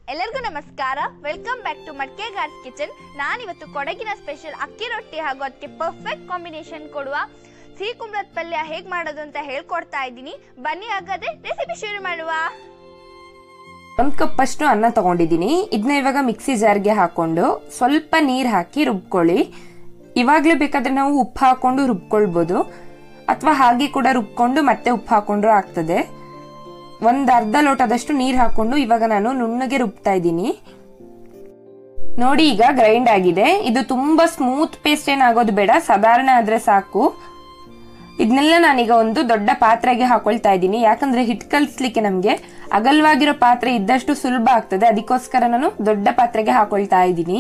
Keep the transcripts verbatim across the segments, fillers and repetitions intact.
ಎಲ್ಲರಿಗೂ ನಮಸ್ಕಾರ. Welcome back to ಮಡ್ಕೆ ಗಾರ್ಸ್ ಕಿಚನ್. ನಾನಿವತ್ತು ಕೊಡಗಿನ ಸ್ಪೆಷಲ್ ಅಕ್ಕಿ ರೊಟ್ಟಿ ಹಾಗೂ ಅದಕ್ಕೆ ಪರ್ಫೆಕ್ಟ್ ಕಾಂಬಿನೇಷನ್ ಕೊಡುವ ಸಿಹಿ ಕುಂಬಳದ ಪಲ್ಯ ಹೇಗೆ ಮಾಡೋದು ಅಂತ ಹೇಳ್ಕೊಡ್ತಾ ಇದ್ದೀನಿ. ಬನ್ನಿ ಹಾಗಾದ್ರೆ ರೆಸಿಪಿ ಶುರು ಮಾಡುವ. ಒಂದು ಕಪ್ ಅಷ್ಟು ಅನ್ನ ತಗೊಂಡಿದ್ದೀನಿ. ಇದನ್ನ ಇವಾಗ ಮಿಕ್ಸಿ ಜಾರ್ಗೆ ಹಾಕೊಂಡು ಸ್ವಲ್ಪ ನೀರು ಹಾಕಿ ರುಬ್ಕೊಳ್ಳಿ. ಇವಾಗಲೇ ಬೇಕಾದ್ರೆ ನಾವು ಉಪ್ಪು ಹಾಕೊಂಡು ರುಬ್ಕೊಳ್ಬೋದು, ಅಥವಾ ಹಾಗೆ ಕೂಡ ರುಬ್ಕೊಂಡು ಮತ್ತೆ ಉಪ್ಪು ಹಾಕೊಂಡ್ರು ಆಗ್ತದೆ. ಒಂದು ಅರ್ಧ ಲೋಟದಷ್ಟು ನೀರು ಹಾಕೊಂಡು ಇವಾಗ ನಾನು ನುಣ್ಣಗೆ ರುಬ್ತಾ ಇದ್ದೀನಿ. ನೋಡಿ, ಈಗ ಗ್ರೈಂಡ್ ಆಗಿದೆ. ಇದು ತುಂಬಾ ಸ್ಮೂತ್ ಪೇಸ್ಟ್ ಏನಾಗೋದು ಬೇಡ, ಸಾಧಾರಣ ಆದ್ರೆ ಸಾಕು. ಇದನ್ನೆಲ್ಲ ನಾನೀಗ ಒಂದು ದೊಡ್ಡ ಪಾತ್ರೆಗೆ ಹಾಕೊಳ್ತಾ ಇದ್ದೀನಿ. ಯಾಕಂದ್ರೆ ಹಿಟ್ಟು ಕಲಿಸ್ಲಿಕ್ಕೆ ನಮ್ಗೆ ಅಗಲವಾಗಿರೋ ಪಾತ್ರೆ ಇದ್ದಷ್ಟು ಸುಲಭ ಆಗ್ತದೆ, ಅದಕ್ಕೋಸ್ಕರ ನಾನು ದೊಡ್ಡ ಪಾತ್ರೆಗೆ ಹಾಕೊಳ್ತಾ ಇದ್ದೀನಿ.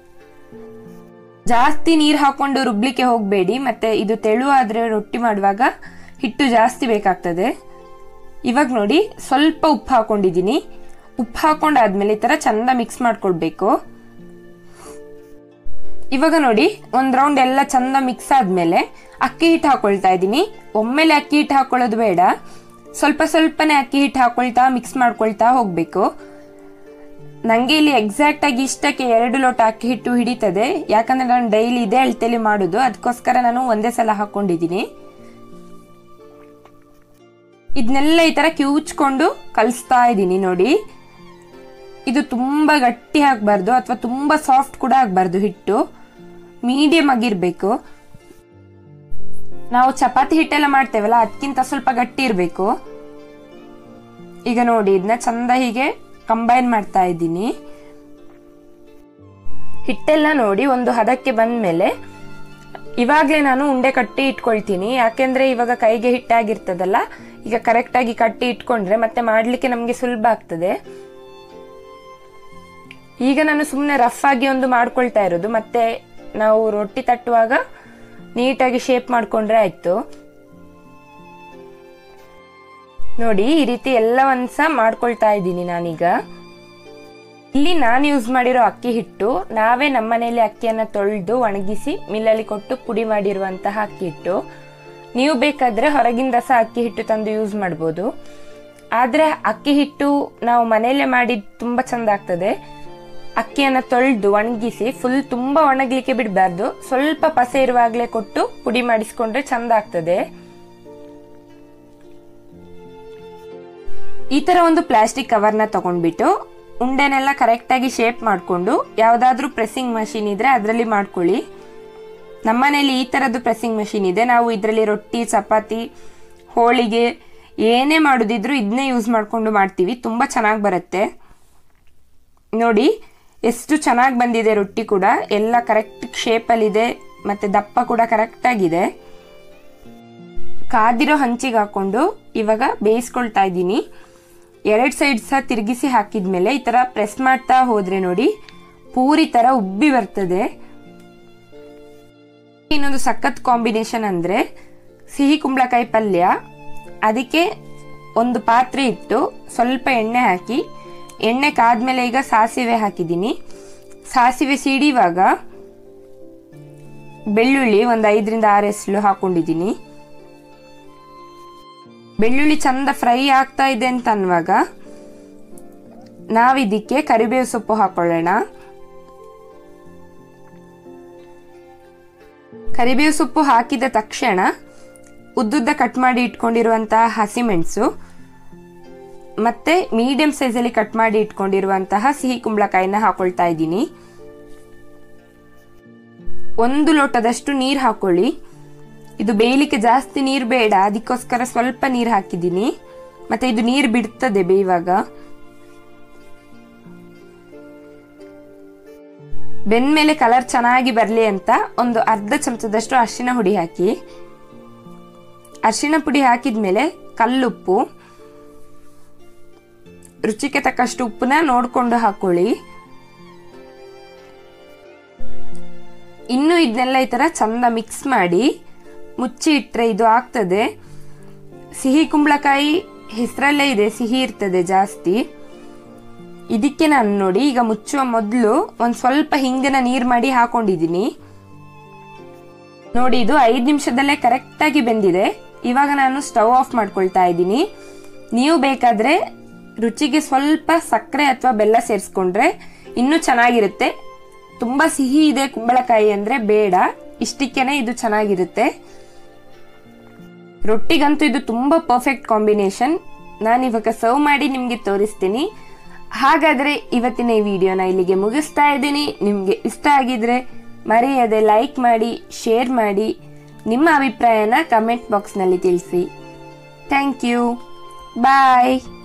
ಜಾಸ್ತಿ ನೀರು ಹಾಕೊಂಡು ರುಬ್ಲಿಕ್ಕೆ ಹೋಗ್ಬೇಡಿ, ಮತ್ತೆ ಇದು ತೆಳುವಾದ್ರೆ ರೊಟ್ಟಿ ಮಾಡುವಾಗ ಹಿಟ್ಟು ಜಾಸ್ತಿ ಬೇಕಾಗ್ತದೆ. ಇವಾಗ ನೋಡಿ, ಸ್ವಲ್ಪ ಉಪ್ಪು ಹಾಕೊಂಡಿದ್ದೀನಿ. ಉಪ್ಪು ಹಾಕೊಂಡಾದ್ಮೇಲೆ ಈ ತರ ಚಂದ ಮಿಕ್ಸ್ ಮಾಡ್ಕೊಳ್ಬೇಕು. ಇವಾಗ ನೋಡಿ, ಒಂದ್ ರೌಂಡ್ ಎಲ್ಲ ಚಂದ ಮಿಕ್ಸ್ ಆದ್ಮೇಲೆ ಅಕ್ಕಿ ಹಿಟ್ಟು ಹಾಕೊಳ್ತಾ ಇದ್ದೀನಿ. ಒಮ್ಮೆಲೆ ಅಕ್ಕಿ ಹಿಟ್ಟು ಹಾಕೊಳ್ಳೋದು ಬೇಡ, ಸ್ವಲ್ಪ ಸ್ವಲ್ಪನೇ ಅಕ್ಕಿ ಹಿಟ್ಟು ಹಾಕೊಳ್ತಾ ಮಿಕ್ಸ್ ಮಾಡ್ಕೊಳ್ತಾ ಹೋಗ್ಬೇಕು. ನಂಗೆ ಇಲ್ಲಿ ಎಕ್ಸಾಕ್ಟ್ ಆಗಿ ಇಷ್ಟಕ್ಕೆ ಎರಡು ಲೋಟ ಅಕ್ಕಿ ಹಿಟ್ಟು ಹಿಡಿತದೆ, ಯಾಕಂದ್ರೆ ನಾನು ಡೈಲಿ ಇದೇ ಅಳತೆಲಿ ಮಾಡುದು, ಅದಕ್ಕೋಸ್ಕರ ನಾನು ಒಂದೇ ಸಲ ಹಾಕೊಂಡಿದ್ದೀನಿ. ಇದನ್ನೆಲ್ಲ ಈ ತರ ಕಿವುಚ್ಕೊಂಡು ಕಲಿಸ್ತಾ ಇದ್ದೀನಿ. ನೋಡಿ, ಇದು ತುಂಬಾ ಗಟ್ಟಿ ಆಗ್ಬಾರ್ದು ಅಥವಾ ತುಂಬಾ ಸಾಫ್ಟ್ ಕೂಡ ಆಗ್ಬಾರ್ದು. ಹಿಟ್ಟು ಮೀಡಿಯಂ ಆಗಿರ್ಬೇಕು. ನಾವು ಚಪಾತಿ ಹಿಟ್ಟೆಲ್ಲ ಮಾಡ್ತೇವಲ್ಲ, ಅದಕ್ಕಿಂತ ಸ್ವಲ್ಪ ಗಟ್ಟಿ ಇರ್ಬೇಕು. ಈಗ ನೋಡಿ, ಇದನ್ನ ಚಂದ ಹೀಗೆ ಕಂಬೈನ್ ಮಾಡ್ತಾ ಇದ್ದೀನಿ. ಹಿಟ್ಟೆಲ್ಲ ನೋಡಿ ಒಂದು ಹದಕ್ಕೆ ಬಂದ್ಮೇಲೆ ಇವಾಗ್ಲೇ ನಾನು ಉಂಡೆ ಕಟ್ಟಿ ಇಟ್ಕೊಳ್ತೀನಿ. ಯಾಕೆಂದ್ರೆ ಇವಾಗ ಕೈಗೆ ಹಿಟ್ಟಾಗಿರ್ತದಲ್ಲ, ಈಗ ಕರೆಕ್ಟ್ ಆಗಿ ಕಟ್ಟಿ ಇಟ್ಕೊಂಡ್ರೆ ಮತ್ತೆ ಮಾಡ್ಲಿಕ್ಕೆ ನಮ್ಗೆ ಸುಲಭ ಆಗ್ತದೆ. ಈಗ ನಾನು ಸುಮ್ಮನೆ ರಫ್ ಆಗಿ ಒಂದು ಮಾಡ್ಕೊಳ್ತಾ ಇರೋದು, ಮತ್ತೆ ನಾವು ರೊಟ್ಟಿ ತಟ್ಟುವಾಗ ನೀಟಾಗಿ ಶೇಪ್ ಮಾಡ್ಕೊಂಡ್ರೆ ಆಯ್ತು. ನೋಡಿ, ಈ ರೀತಿ ಎಲ್ಲ ಒಂದ್ಸ ಮಾಡ್ಕೊಳ್ತಾ ಇದ್ದೀನಿ ನಾನೀಗ. ಇಲ್ಲಿ ನಾನು ಯೂಸ್ ಮಾಡಿರೋ ಅಕ್ಕಿ ಹಿಟ್ಟು ನಾವೇ ನಮ್ಮ ಮನೆಯಲ್ಲಿ ಅಕ್ಕಿಯನ್ನ ತೊಳೆದು ಒಣಗಿಸಿ ಮಿಲ್ಲಲ್ಲಿ ಕೊಟ್ಟು ಪುಡಿ ಮಾಡಿರುವಂತಹ ಅಕ್ಕಿ ಹಿಟ್ಟು. ನೀವು ಬೇಕಾದ್ರೆ ಹೊರಗಿಂದ ಸಹ ಅಕ್ಕಿ ಹಿಟ್ಟು ತಂದು ಯೂಸ್ ಮಾಡ್ಬೋದು. ಆದ್ರೆ ಅಕ್ಕಿ ಹಿಟ್ಟು ನಾವು ಮನೆಯಲ್ಲೇ ಮಾಡಿದ್ ತುಂಬಾ ಚಂದ ಆಗ್ತದೆ. ಅಕ್ಕಿಯನ್ನ ತೊಳೆದು ಒಣಗಿಸಿ ಫುಲ್ ತುಂಬಾ ಒಣಗ್ಲಿಕ್ಕೆ ಬಿಡಬಾರ್ದು, ಸ್ವಲ್ಪ ಪಸೆ ಇರುವಾಗಲೇ ಕೊಟ್ಟು ಪುಡಿ ಮಾಡಿಸ್ಕೊಂಡ್ರೆ ಚಂದ ಆಗ್ತದೆ. ಈ ತರ ಒಂದು ಪ್ಲಾಸ್ಟಿಕ್ ಕವರ್ನ ತಗೊಂಡ್ಬಿಟ್ಟು ಉಂಡೆನೆಲ್ಲ ಕರೆಕ್ಟ್ ಆಗಿ ಶೇಪ್ ಮಾಡ್ಕೊಂಡು ಯಾವ್ದಾದ್ರು ಪ್ರೆಸ್ಸಿಂಗ್ ಮಷೀನ್ ಇದ್ರೆ ಅದರಲ್ಲಿ ಮಾಡ್ಕೊಳ್ಳಿ. ನಮ್ಮನೇಲಿ ಈ ತರದ್ದು ಪ್ರೆಸ್ಸಿಂಗ್ ಮಷೀನ್ ಇದೆ. ನಾವು ಇದರಲ್ಲಿ ರೊಟ್ಟಿ, ಚಪಾತಿ, ಹೋಳಿಗೆ ಏನೇ ಮಾಡುದಿದ್ರು ಇದನ್ನೇ ಯೂಸ್ ಮಾಡ್ಕೊಂಡು ಮಾಡ್ತೀವಿ. ತುಂಬಾ ಚೆನ್ನಾಗಿ ಬರುತ್ತೆ. ನೋಡಿ ಎಷ್ಟು ಚೆನ್ನಾಗಿ ಬಂದಿದೆ ರೊಟ್ಟಿ ಕೂಡ, ಎಲ್ಲ ಕರೆಕ್ಟ್ ಶೇಪಲ್ಲಿ ಇದೆ, ಮತ್ತೆ ದಪ್ಪ ಕೂಡ ಕರೆಕ್ಟ್ ಆಗಿದೆ. ಕಾದಿರೋ ಹಂಚಿಗೆ ಹಾಕೊಂಡು ಇವಾಗ ಬೇಯಿಸ್ಕೊಳ್ತಾ ಇದ್ದೀನಿ. ಎರಡು ಸೈಡ್ ಸಹ ತಿರುಗಿಸಿ ಹಾಕಿದ್ಮೇಲೆ ಈ ತರ ಪ್ರೆಸ್ ಮಾಡ್ತಾ ಹೋದ್ರೆ ನೋಡಿ ಪೂರಿ ತರ ಉಬ್ಬಿ ಬರ್ತದೆ. ಇನ್ನೊಂದು ಸಖತ್ ಕಾಂಬಿನೇಷನ್ ಅಂದ್ರೆ ಸಿಹಿ ಕುಂಬಳಕಾಯಿ ಪಲ್ಯ. ಅದಕ್ಕೆ ಒಂದು ಪಾತ್ರೆ ಇಟ್ಟು ಸ್ವಲ್ಪ ಎಣ್ಣೆ ಹಾಕಿ, ಎಣ್ಣೆ ಕಾದ್ಮೇಲೆ ಈಗ ಸಾಸಿವೆ ಹಾಕಿದ್ದೀನಿ. ಸಾಸಿವೆ ಸಿಡಿಯುವಾಗ ಬೆಳ್ಳುಳ್ಳಿ ಒಂದು ಐದರಿಂದ ಆರು ಎಸಳು ಹಾಕೊಂಡಿದ್ದೀನಿ. ಬೆಳ್ಳುಳ್ಳಿ ಚಂದ ಫ್ರೈ ಆಗ್ತಾ ಇದೆ ಅಂತ ಅನ್ನುವಾಗ ನಾವಿದಕ್ಕೆ ಕರಿಬೇವು ಸೊಪ್ಪು ಹಾಕೊಳ್ಳೋಣ. ಕರಿಬೇವು ಸೊಪ್ಪು ಹಾಕಿದ ತಕ್ಷಣ ಉದ್ದುದ್ದ ಕಟ್ ಮಾಡಿ ಇಟ್ಕೊಂಡಿರುವಂತಹ ಹಸಿಮೆಣಸು ಮತ್ತೆ ಮೀಡಿಯಂ ಸೈಜಲ್ಲಿ ಕಟ್ ಮಾಡಿ ಇಟ್ಕೊಂಡಿರುವಂತಹ ಸಿಹಿ ಕುಂಬಳಕಾಯಿನ ಹಾಕೊಳ್ತಾ ಇದ್ದೀನಿ. ಒಂದು ಲೋಟದಷ್ಟು ನೀರು ಹಾಕೊಳ್ಳಿ. ಇದು ಬೇಯಲಿಕ್ಕೆ ಜಾಸ್ತಿ ನೀರು ಬೇಡ, ಅದಕ್ಕೋಸ್ಕರ ಸ್ವಲ್ಪ ನೀರು ಹಾಕಿದ್ದೀನಿ. ಮತ್ತೆ ಇದು ನೀರು ಬಿಡ್ತದೆ ಬೇಯುವಾಗ. ಬೆಂದ್ಮೇಲೆ ಕಲರ್ ಚೆನ್ನಾಗಿ ಬರಲಿ ಅಂತ ಒಂದು ಅರ್ಧ ಚಮಚದಷ್ಟು ಅರಿಶಿನ ಹುಡಿ ಹಾಕಿ. ಅರಿಶಿನ ಪುಡಿ ಹಾಕಿದ್ಮೇಲೆ ಕಲ್ಲುಪ್ಪು, ರುಚಿಗೆ ತಕ್ಕಷ್ಟು ಉಪ್ಪನ್ನ ನೋಡ್ಕೊಂಡು ಹಾಕೊಳ್ಳಿ. ಇನ್ನು ಇದನ್ನೆಲ್ಲ ಈ ತರ ಚಂದ ಮಿಕ್ಸ್ ಮಾಡಿ ಮುಚ್ಚಿ ಇಟ್ರೆ ಇದು ಆಗ್ತದೆ. ಸಿಹಿ ಕುಂಬಳಕಾಯಿ ಹೆಸರಲ್ಲೇ ಇದೆ, ಸಿಹಿ ಇರ್ತದೆ ಜಾಸ್ತಿ. ಇದಕ್ಕೆ ನಾನು ನೋಡಿ ಈಗ ಮುಚ್ಚುವ ಮೊದಲು ಒಂದ್ ಸ್ವಲ್ಪ ಹಿಂಗನ ನೀರು ಮಾಡಿ ಹಾಕೊಂಡಿದ್ದೀನಿ. ನೋಡಿ, ಇದು ಐದು ನಿಮಿಷದಲ್ಲೇ ಕರೆಕ್ಟ್ ಆಗಿ ಬೆಂದಿದೆ. ಇವಾಗ ನಾನು ಸ್ಟವ್ ಆಫ್ ಮಾಡ್ಕೊಳ್ತಾ ಇದ್ದೀನಿ. ನೀವು ಬೇಕಾದ್ರೆ ರುಚಿಗೆ ಸ್ವಲ್ಪ ಸಕ್ಕರೆ ಅಥವಾ ಬೆಲ್ಲ ಸೇರಿಸ್ಕೊಂಡ್ರೆ ಇನ್ನೂ ಚೆನ್ನಾಗಿರುತ್ತೆ. ತುಂಬಾ ಸಿಹಿ ಇದೆ ಕುಂಬಳಕಾಯಿ ಅಂದ್ರೆ ಬೇಡ, ಇಷ್ಟಕ್ಕೇನೆ ಇದು ಚೆನ್ನಾಗಿರುತ್ತೆ. ರೊಟ್ಟಿಗಂತೂ ಇದು ತುಂಬಾ ಪರ್ಫೆಕ್ಟ್ ಕಾಂಬಿನೇಷನ್. ನಾನು ಇವಾಗ ಸರ್ವ್ ಮಾಡಿ ನಿಮ್ಗೆ ತೋರಿಸ್ತೀನಿ. ಹಾಗಾದ್ರೆ ಇವತ್ತಿನ ಈ ವಿಡಿಯೋನ ಇಲ್ಲಿಗೆ ಮುಗಿಸ್ತಾ ಇದ್ದೀನಿ. ನಿಮ್ಗೆ ಇಷ್ಟ ಆಗಿದ್ರೆ ಮರೆಯದೆ ಲೈಕ್ ಮಾಡಿ, ಶೇರ್ ಮಾಡಿ, ನಿಮ್ಮ ಅಭಿಪ್ರಾಯನ ಕಮೆಂಟ್ ಬಾಕ್ಸ್ನಲ್ಲಿ ತಿಳಿಸಿ. Thank you. ಬಾಯ್.